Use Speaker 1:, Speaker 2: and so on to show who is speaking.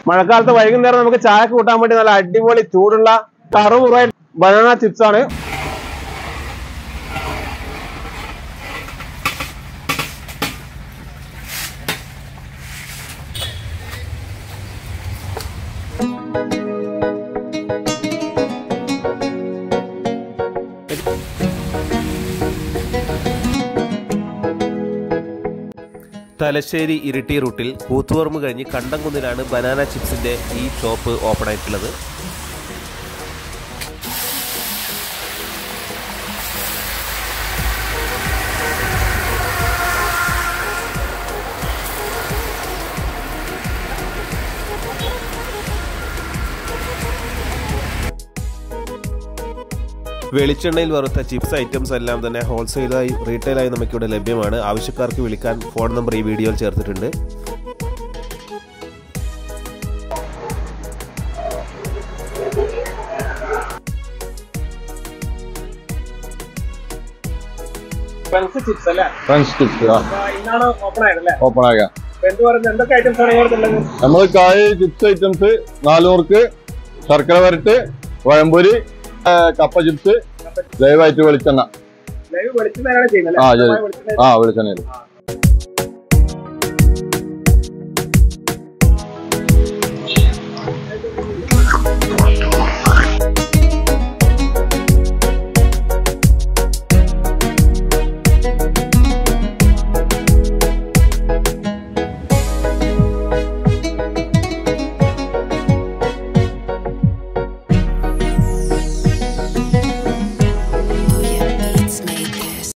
Speaker 1: മഴക്കാലത്ത് വൈകുന്നേരം നമുക്ക് ചായ കൂട്ടാൻ വേണ്ടി നല്ല അടിപൊളി ചൂടുള്ള കറുമുറായി ബനാന ചിപ്സ് ആണ്.
Speaker 2: തലശ്ശേരി ഇരിട്ടി റൂട്ടിൽ കൂത്തുപറമ്പ് കഴിഞ്ഞ് കണ്ടംകുന്നിലാണ് ബനാന ചിപ്സിൻ്റെ ഈ ഷോപ്പ് ഓപ്പൺ ആയിട്ടുള്ളത്. വെളിച്ചെണ്ണയിൽ വറുത്ത ചിപ്സ് ഐറ്റംസ് എല്ലാം തന്നെ ഹോൾസെയിലായി റീറ്റെയിലായി നമുക്കിവിടെ ലഭ്യമാണ്. ആവശ്യക്കാർക്ക് വിളിക്കാൻ ഫോൺ നമ്പർ ഈ വീഡിയോയിൽ ചേർത്തിട്ടുണ്ട്.
Speaker 3: നമ്മൾ കായ് ചിപ്സ് ഐറ്റംസ് 400 ശർക്കര വരട്ട് വഴമ്പൊരി കപ്പ ചിപ്സ് ലൈവായിട്ട് വെളിച്ചെണ്ണ വെളിച്ചെണ്ണ